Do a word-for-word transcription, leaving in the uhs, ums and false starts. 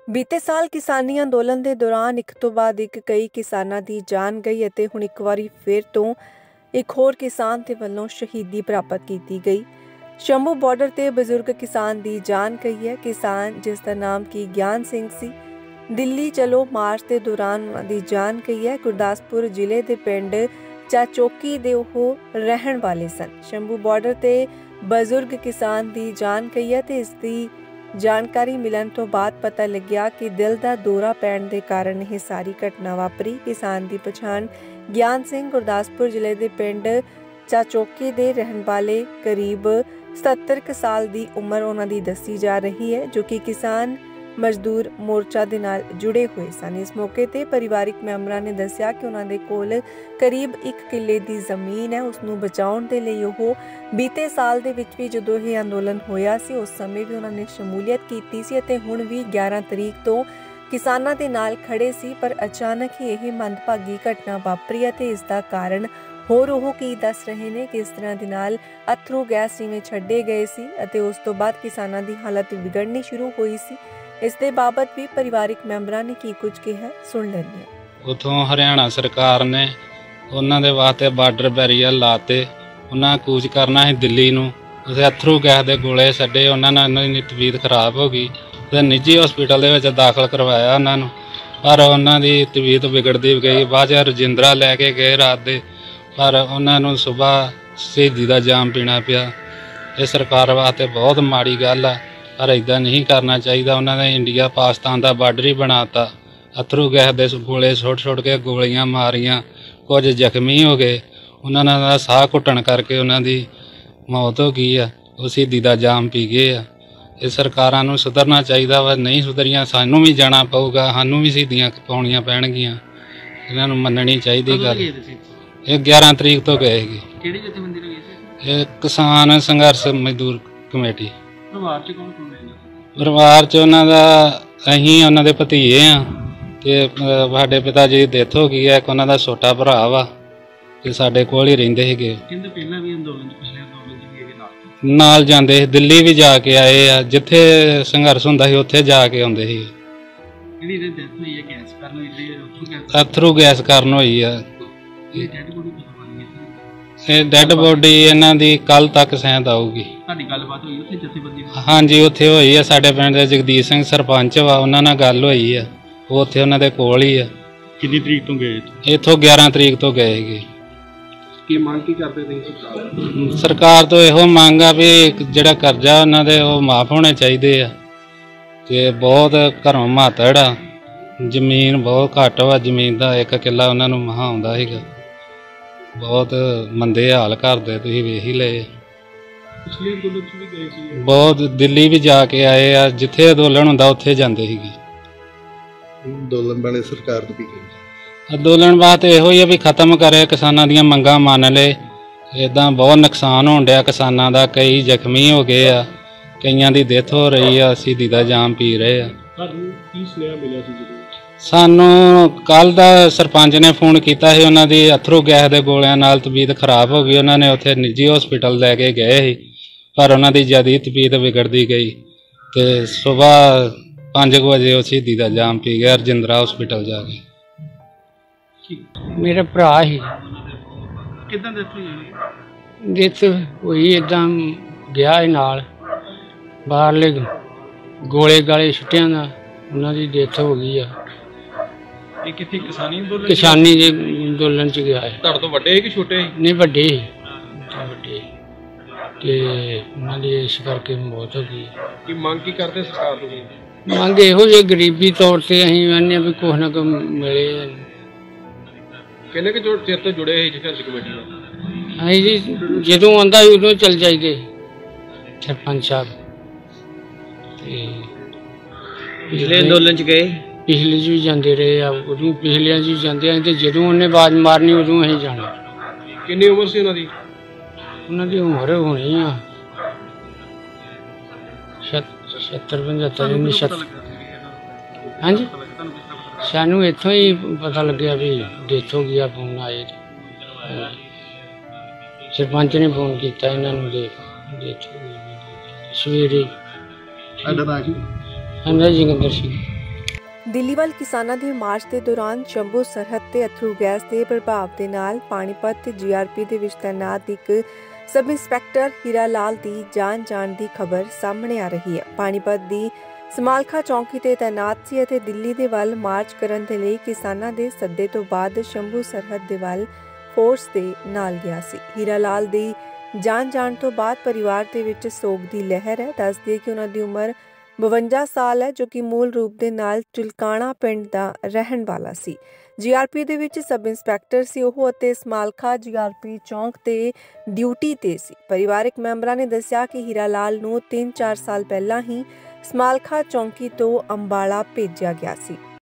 ਬੀਤੇ ਸਾਲ ਕਿਸਾਨੀ ਅੰਦੋਲਨ ਦੇ ਦੌਰਾਨ ਇੱਕ ਤੋਂ ਬਾਅਦ ਇੱਕ ਕਈ ਕਿਸਾਨਾਂ ਦੀ ਜਾਨ ਗਈ ਅਤੇ ਹੁਣ ਇੱਕ ਵਾਰੀ ਫਿਰ ਤੋਂ ਇੱਕ ਹੋਰ ਕਿਸਾਨ ਦੇ ਵੱਲੋਂ ਸ਼ਹੀਦੀ ਪ੍ਰਾਪਤ ਕੀਤੀ ਗਈ। ਸ਼ੰਭੂ ਬਾਰਡਰ ਤੇ ਬਜ਼ੁਰਗ ਕਿਸਾਨ ਦੀ ਜਾਨ ਗਈ ਹੈ। ਕਿਸਾਨ ਜਿਸ ਦਾ ਨਾਮ ਕੀ ਗਿਆਨ ਸਿੰਘ ਸੀ, ਦਿੱਲੀ ਚਲੋ ਮਾਰਚ ਦੇ ਦੌਰਾਨ ਉਹਨਾਂ ਦੀ ਜਾਨ ਗਈ ਹੈ। ਗੁਰਦਾਸਪੁਰ ਜ਼ਿਲ੍ਹੇ ਦੇ ਪਿੰਡ ਚਾਚੋਕੀ ਦੇ ਉਹ ਰਹਿਣ ਵਾਲੇ ਸਨ। ਸ਼ੰਭੂ ਬਾਰਡਰ ਤੇ ਬਜ਼ੁਰਗ ਕਿਸਾਨ ਦੀ ਜਾਨ ਗਈ ਹੈ ਤੇ ਇਸ ਦੀ ਜਾਣਕਾਰੀ ਮਿਲਣ ਤੋਂ ਬਾਅਦ ਪਤਾ ਲੱਗਿਆ ਕਿ ਦਿਲ ਦਾ ਦੌਰਾ ਪੈਣ ਦੇ ਕਾਰਨ ਇਹ ਸਾਰੀ ਘਟਨਾ ਵਾਪਰੀ। ਕਿਸਾਨ ਦੀ ਪਛਾਣ ਗਿਆਨ ਸਿੰਘ ਗੁਰਦਾਸਪੁਰ ਜ਼ਿਲ੍ਹੇ ਦੇ ਪਿੰਡ ਚਾਚੋਕੀ ਦੇ ਰਹਿਣ ਵਾਲੇ ਕਰੀਬ ਸੱਤਰ ਕੁ ਸਾਲ ਦੀ ਉਮਰ ਉਹਨਾਂ ਦੀ ਦੱਸੀ ਜਾ ਰਹੀ ਹੈ, ਜੋ ਕਿ ਕਿਸਾਨ ਮਜ਼ਦੂਰ ਮੋਰਚਾ ਦੇ ਨਾਲ ਜੁੜੇ ਹੋਏ ਸਨ। ਇਸ ਮੌਕੇ ਤੇ ਪਰਿਵਾਰਿਕ ਮੈਂਬਰਾਂ ਨੇ ਦੱਸਿਆ ਕਿ ਉਹਨਾਂ ਦੇ ਕੋਲ ਕਰੀਬ ਇੱਕ ਕਿੱਲੇ ਦੀ ਜ਼ਮੀਨ ਹੈ। ਉਸ ਨੂੰ ਬਚਾਉਣ ਦੇ ਲਈ ਉਹ ਬੀਤੇ ਸਾਲ ਦੇ ਵਿੱਚ ਵੀ ਜਦੋਂ ਇਹ ਅੰਦੋਲਨ ਹੋਇਆ ਸੀ ਉਸ ਸਮੇਂ ਵੀ ਉਹਨਾਂ ਨੇ ਸ਼ਮੂਲੀਅਤ ਕੀਤੀ ਸੀ ਅਤੇ ਹੁਣ ਵੀ ਗਿਆਰਾਂ ਤਰੀਕ ਤੋਂ ਕਿਸਾਨਾਂ ਦੇ ਨਾਲ ਖੜੇ ਸੀ। ਪਰ ਅਚਾਨਕ ਹੀ ਇਹ ਮੰਦਭਾਗੀ ਘਟਨਾ ਵਾਪਰੀ ਹੈ ਤੇ ਇਸ ਦਾ ਕਾਰਨ ਹੋਰ ਉਹ ਕੀ ਦੱਸ ਰਹੇ ਨੇ ਕਿ ਇਸ ਤਰ੍ਹਾਂ ਦੇ ਨਾਲ ਅਥਰੂ ਗੈਸ ਜਿਵੇਂ ਛੱਡੇ ਗਏ ਸੀ ਅਤੇ ਉਸ ਤੋਂ ਬਾਅਦ ਕਿਸਾਨਾਂ ਦੀ ਹਾਲਤ ਵਿਗੜਨੀ ਸ਼ੁਰੂ ਹੋਈ ਸੀ। ਇਸ ਦੇ ਬਾਬਤ ਵੀ ਪਰਿਵਾਰਿਕ ਮੈਂਬਰਾਂ ਨੇ ਕੀ ਕੁਝ ਕਿਹਾ, ਸੁਣ ਲੈਂਦੇ ਹਾਂ। ਉਥੋਂ ਹਰਿਆਣਾ ਸਰਕਾਰ ਨੇ ਉਹਨਾਂ ਦੇ ਵਾਸਤੇ ਬਾਰਡਰ ਬੈਰੀਅਰ ਲਾਤੇ। ਉਹਨਾਂ ਕੂਚ ਕਰਨਾ ਸੀ ਦਿੱਲੀ ਨੂੰ, ਉਸੇ ਅਥਰੂ ਗੈਸ ਦੇ ਗੋਲੇ ਛੱਡੇ। ਉਹਨਾਂ ਨਾਲ ਉਹਨਾਂ ਦੀ ਤਬੀਅਤ ਖਰਾਬ ਹੋ ਗਈ ਤੇ ਨਿੱਜੀ ਹਸਪੀਟਲ ਦੇ ਵਿੱਚ ਦਾਖਲ ਕਰਵਾਇਆ ਉਹਨਾਂ ਨੂੰ, ਪਰ ਉਹਨਾਂ ਦੀ ਤਬੀਅਤ ਵਿਗੜਦੀ ਗਈ। ਬਾਅਦ 'ਚ ਰਜਿੰਦਰਾ ਲੈ ਕੇ ਗਏ ਰਾਤ ਦੇ, ਪਰ ਉਹਨਾਂ ਨੂੰ ਸੁਬਾਹ ਸ਼ਹੀਦੀ ਦਾ ਜਾਮ ਪੀਣਾ ਪਿਆ। ਇਹ ਸਰਕਾਰ ਵਾਸਤੇ ਬਹੁਤ ਮਾੜੀ ਗੱਲ ਆ, ਪਰ ਇੱਦਾਂ ਨਹੀਂ ਕਰਨਾ ਚਾਹੀਦਾ। ਉਹਨਾਂ ਨੇ ਇੰਡੀਆ ਪਾਕਿਸਤਾਨ ਦਾ ਬਾਰਡਰ ਹੀ ਬਣਾਤਾ। ਅਥਰੂ ਗੈਸ ਦੇ ਗੋਲੇ ਸੁੱਟ ਸੁੱਟ ਕੇ ਗੋਲੀਆਂ ਮਾਰੀਆਂ, ਕੁਝ ਜ਼ਖਮੀ ਹੋ ਗਏ। ਉਹਨਾਂ ਦਾ ਸਾਹ ਘੁੱਟਣ ਕਰਕੇ ਉਹਨਾਂ ਦੀ ਮੌਤ ਹੋ ਗਈ ਆ। ਉਹ ਸ਼ਹੀਦੀ ਦਾ ਜਾਮ ਪੀ ਗਏ ਆ। ਇਹ ਸਰਕਾਰਾਂ ਨੂੰ ਸੁਧਰਨਾ ਚਾਹੀਦਾ ਵਾ, ਨਹੀਂ ਸੁਧਰੀਆਂ ਸਾਨੂੰ ਵੀ ਜਾਣਾ ਪਊਗਾ, ਸਾਨੂੰ ਵੀ ਸ਼ਹੀਦੀਆਂ ਪਾਉਣੀਆਂ ਪੈਣਗੀਆਂ। ਇਹਨਾਂ ਨੂੰ ਮੰਨਣੀ ਚਾਹੀਦੀ ਗੱਲ। ਇਹ ਗਿਆਰਾਂ ਤਰੀਕ ਤੋਂ ਗਏ ਹੈਗੇ। ਕਿਹੜੀ ਜਥੇਬੰਦੀ ਨਾਲ ਗਏ ਸੀ? ਇਹ ਕਿਸਾਨ ਸੰਘਰਸ਼ ਮਜ਼ਦੂਰ ਕਮੇਟੀ। ਪਰਿਵਾਰ ਚ ਕੌਣ ਕੌਣ ਹੈ? ਪਰਿਵਾਰ 'ਚ ਉਹਨਾਂ ਦਾ ਅਸੀਂ ਉਹਨਾਂ ਦੇ ਭਤੀਜੇ ਆ ਤੇ ਸਾਡੇ ਪਿਤਾ ਜੀ ਦੀ ਡੈਥ ਹੋ ਗਈ ਹੈ। ਇੱਕ ਉਹਨਾਂ ਦਾ ਛੋਟਾ ਭਰਾ ਵਾ ਤੇ ਸਾਡੇ ਕੋਲ ਹੀ ਰਹਿੰਦੇ ਸੀਗੇ। ਕਹਿੰਦੇ ਪਹਿਲਾਂ ਵੀ ਅੰਦੋਲਨ ਚ ਪਿਛਲੇ ਅੰਦੋਲਨ ਚ ਵੀ ਇਹਦੇ ਨਾਲ ਨਾਲ ਜਾਂਦੇ ਸੀ, ਦਿੱਲੀ ਵੀ ਜਾ ਕੇ ਆਏ ਆ। ਜਿੱਥੇ ਸੰਘਰਸ਼ ਹੁੰਦਾ ਸੀ ਉੱਥੇ ਜਾ ਕੇ ਆਉਂਦੇ ਸੀ। ਜਿਹੜੀ ਇਹਦੀ ਡੈਥ ਹੋਈ ਹੈ ਗੈਸ ਕਾਰਨ ਹੋਈ, ਅਥਰੂ ਗੈਸ ਕਾਰਨ ਹੋਈ ਆ। ਇਹ ਡੈਡ ਬੋਡੀ ਕਦੋਂ ਆਉਣੀ ਹੈ? ਇਹ ਡੈਡ ਬੋਡੀ ਇਹਨਾਂ ਦੀ ਕੱਲ ਤੱਕ ਸ਼ਾਇਦ ਆਊਗੀ। ਤੁਹਾਡੀ ਗੱਲਬਾਤ ਹੋਈ ਉੱਥੇ ਜਥੇਬੰਦੀ ਨਾਲ? ਹਾਂਜੀ, ਉੱਥੇ ਹੋਈ ਆ। ਸਾਡੇ ਪਿੰਡ ਦੇ ਜਗਦੀਸ਼ ਸਿੰਘ ਸਰਪੰਚ ਵਾ, ਉਹਨਾਂ ਨਾਲ ਗੱਲ ਹੋਈ ਆ। ਉਹ ਉੱਥੇ ਉਹਨਾਂ ਦੇ ਕੋਲ ਹੀ ਆ। ਕਿੰਨੀ ਤਰੀਕ ਤੋਂ ਗਏ? ਇੱਥੋਂ ਗਿਆਰਾਂ ਤਰੀਕ ਤੋਂ ਗਏ ਸੀਗੇ। ਕੀ ਮੰਗ ਕੀ ਕਰਦੇ ਤੁਸੀਂ? ਸਰਕਾਰ ਤੋਂ ਇਹੋ ਮੰਗ ਆ ਵੀ ਜਿਹੜਾ ਕਰਜ਼ਾ ਉਹਨਾਂ ਦੇ ਉਹ ਮਾਫ ਹੋਣੇ ਚਾਹੀਦੇ ਆ ਤੇ ਬਹੁਤ ਘਰੋਂ ਮਾਤੜ ਆ। ਜ਼ਮੀਨ ਬਹੁਤ ਘੱਟ ਵਾ, ਜ਼ਮੀਨ ਦਾ ਇੱਕ ਕਿੱਲਾ ਉਹਨਾਂ ਨੂੰ ਮਹਾਂ ਆਉਂਦਾ ਸੀਗਾ। ਬਹੁਤ ਮੰਦੇ ਹਾਲ ਕਰਦੇ, ਤੁਸੀਂ ਵੇਖ ਹੀ ਲਏ। ਪਿਛਲੇ ਅੰਦੋਲਨ ਚ ਵੀ ਗਏ ਸੀ? ਬਹੁਤ, ਦਿੱਲੀ ਵੀ ਜਾ ਕੇ ਆਏ ਆ। ਜਿੱਥੇ ਅੰਦੋਲਨ ਹੁੰਦਾ ਉੱਥੇ ਜਾਂਦੇ ਸੀਗੇ। ਅੰਦੋਲਨ ਵਾਲੇ ਸਰਕਾਰ ਨੂੰ ਕੀ ਕਹਿੰਦੇ? ਅੰਦੋਲਨ ਵਾਸਤੇ ਇਹੋ ਹੀ ਆ ਵੀ ਖਤਮ ਕਰੇ, ਕਿਸਾਨਾਂ ਦੀਆਂ ਮੰਗਾਂ ਮੰਨ ਲਏ। ਇੱਦਾਂ ਬਹੁਤ ਨੁਕਸਾਨ ਹੋਣ ਡਿਆ ਕਿਸਾਨਾਂ ਦਾ। ਕਈ ਜ਼ਖਮੀ ਹੋ ਗਏ ਆ, ਕਈਆਂ ਦੀ ਡੈਥ ਹੋ ਰਹੀ ਆ, ਸ਼ਹੀਦੀ ਦਾ ਜਾਮ ਪੀ ਰਹੇ ਆ। ਤੁਹਾਨੂੰ ਕੀ ਸੁਨੇਹਾ ਮਿਲਿਆ ਸੀ ਜਦੋਂ? ਸਾਨੂੰ ਕੱਲ ਦਾ ਸਰਪੰਚ ਨੇ ਫੋਨ ਕੀਤਾ ਸੀ। ਉਹਨਾਂ ਦੀ ਅਥਰੂ ਗੈਸ ਦੇ ਗੋਲਿਆਂ ਨਾਲ ਤਬੀਅਤ ਖਰਾਬ ਹੋ ਗਈ। ਉਹਨਾਂ ਨੇ ਉੱਥੇ ਨਿੱਜੀ ਹਸਪੀਟਲ ਲੈ ਕੇ ਗਏ ਸੀ, ਪਰ ਉਹਨਾਂ ਦੀ ਜ਼ਿਆਦਾ ਤਬੀਅਤ ਵਿਗੜਦੀ ਗਈ ਤੇ ਸੁਬਾਹ ਪੰਜ ਕੁ ਵਜੇ ਉਹ ਸ਼ਹੀਦੀ ਦਾ ਜਾਮ ਪੀ ਗਿਆ ਰਜਿੰਦਰਾ ਹਸਪੀਟਲ ਜਾ ਕੇ। ਮੇਰਾ ਭਰਾ ਸੀ। ਕਿੱਦਾਂ ਡੈਥ ਹੋਈ? ਡੈਥ ਹੋਈ ਇੱਦਾਂ ਗਿਆ ਸੀ ਨਾਲ, ਬਾਹਰਲੇ ਗੋਲੇ ਗਾਲੇ ਛੁੱਟਿਆਂ ਦਾ ਉਹਨਾਂ ਦੀ ਡੈਥ ਹੋ ਗਈ ਆ। ਇਹ ਕਿੱਥੇ ਕਿਸਾਨੀ ਅੰਦੋਲਨ? ਕਿਸਾਨੀ ਦੇ ਅੰਦੋਲਨ ਚ ਗਿਆ ਹੈ। ਤੁਹਾਡੇ ਤੋਂ ਵੱਡੇ ਕਿ ਛੋਟੇ? ਨਹੀਂ, ਵੱਡੇ ਵੱਡੇ ਤੇ ਉਹਨਾਂ ਦੀ ਇਸ ਕਰਕੇ ਮੌਤ ਹੋ ਗਈ। ਕੀ ਮੰਗ ਕੀ ਕਰਦੇ ਸਰਕਾਰ ਤੋਂ? ਮੰਗ ਇਹੋ ਜਿਹੀ ਗਰੀਬੀ ਤੌਰ ਤੇ ਅਸੀਂ ਕਹਿੰਦੇ ਵੀ ਕੁਛ ਨਾ ਕੁਛ ਮਿਲੇ। ਕਿੰਨੇ ਕੁ ਚਿਰ ਤੋਂ ਜੁੜੇ ਸੀ ਸੰਘਰਸ਼ ਕਮੇਟੀ ਨਾਲ? ਅਸੀਂ ਜੀ ਜਦੋਂ ਆਉਂਦਾ ਸੀ ਉਦੋਂ ਚੱਲ ਜਾਈਦੇ ਸਰਪੰਚ ਸਾਹਿਬ। ਤੇ ਪਿਛਲੇ ਅੰਦੋਲਨ ਚ ਗਏ? ਪਿਛਲੇ 'ਚ ਵੀ ਜਾਂਦੇ ਰਹੇ ਆ, ਉਦੋਂ ਪਿਛਲਿਆਂ 'ਚ ਵੀ ਜਾਂਦੇ ਆ ਤੇ ਜਦੋਂ ਉਹਨੇ ਆਵਾਜ਼ ਮਾਰਨੀ ਉਦੋਂ ਅਸੀਂ ਜਾਣਾ। ਕਿੰਨੀ ਉਮਰ ਸੀ ਉਹਨਾਂ ਦੀ? ਉਹਨਾਂ ਦੀ ਉਮਰ ਹੋਣੀ ਆ ਸੱਤਰ ਪੰਝੱਤਰ ਉੱਨੀ ਸੱਤਰ। ਹਾਂਜੀ, ਸਾਨੂੰ ਇੱਥੋਂ ਹੀ ਪਤਾ ਲੱਗਿਆ ਵੀ ਡੈਥ ਹੋ ਗਈ ਆ। ਫੋਨ ਆਏ, ਸਰਪੰਚ ਨੇ ਫੋਨ ਕੀਤਾ ਇਹਨਾਂ ਨੂੰ ਦੇ ਡੈਥ ਹੋ ਗਈ ਸਵੇਰੇ। ਸਾਡਾ ਨਾਂ ਕੀ? ਹਾਂਜੀ, ਜੋਗਿੰਦਰ ਸਿੰਘ। ਦਿੱਲੀ ਵੱਲ ਕਿਸਾਨਾਂ ਦੇ ਮਾਰਚ ਦੇ ਦੌਰਾਨ ਸ਼ੰਭੂ ਸਰਹੱਦ ਤੇ ਅਥਰੂ ਗੈਸ ਦੇ ਪ੍ਰਭਾਵ ਦੇ ਨਾਲ ਪਾਣੀਪਤ ਜੀਆਰਪੀ ਦੇ ਵਿੱਚ ਤੈਨਾਤ ਇੱਕ ਸਬ ਇੰਸਪੈਕਟਰ ਹੀਰਾ ਲਾਲ ਦੀ ਜਾਨ ਜਾਣ ਦੀ ਖਬਰ ਸਾਹਮਣੇ ਆ ਰਹੀ ਹੈ। ਪਾਣੀਪਤ ਦੀ ਸਮਾਲਖਾ ਚੌਂਕੀ ਤੇ ਤੈਨਾਤ ਸੀ ਅਤੇ ਦਿੱਲੀ ਦੇ ਵੱਲ ਮਾਰਚ ਕਰਨ ਦੇ ਲਈ ਕਿਸਾਨਾਂ ਦੇ ਸੱਦੇ ਤੋਂ ਬਾਅਦ ਸ਼ੰਭੂ ਸਰਹੱਦ ਦੇ ਵੱਲ ਫੋਰਸ ਦੇ ਨਾਲ ਗਿਆ ਸੀ। ਹੀਰਾ ਲਾਲ ਦੀ ਜਾਨ ਜਾਣ ਤੋਂ ਬਾਅਦ ਪਰਿਵਾਰ ਦੇ ਵਿੱਚ ਸੋਗ ਦੀ ਲਹਿਰ ਹੈ। ਦੱਸ ਦਈਏ ਕਿ ਉਹਨਾਂ ਦੀ ਉਮਰ ਬਵੰਜਾ ਸਾਲ ਹੈ, ਜੋ ਕਿ ਮੂਲ ਰੂਪ ਦੇ ਨਾਲ ਚੁਲਕਾਣਾ ਪਿੰਡ ਦਾ ਰਹਿਣ ਵਾਲਾ ਸੀ। ਜੀਆਰਪੀ ਦੇ ਵਿੱਚ ਸਬ ਇੰਸਪੈਕਟਰ ਸੀ ਉਹ ਅਤੇ ਸਮਾਲਖਾ ਜੀਆਰਪੀ ਚੌਂਕ ਤੇ ਡਿਊਟੀ ਤੇ ਸੀ। ਪਰਿਵਾਰਕ ਮੈਂਬਰਾਂ ਨੇ ਦੱਸਿਆ ਕਿ ਹੀਰਾ ਲਾਲ ਨੂੰ ਤਿੰਨ ਚਾਰ ਸਾਲ ਪਹਿਲਾਂ ਹੀ ਸਮਾਲਖਾ ਚੌਂਕੀ ਤੋਂ ਅੰਬਾਲਾ ਭੇਜਿਆ ਗਿਆ ਸੀ।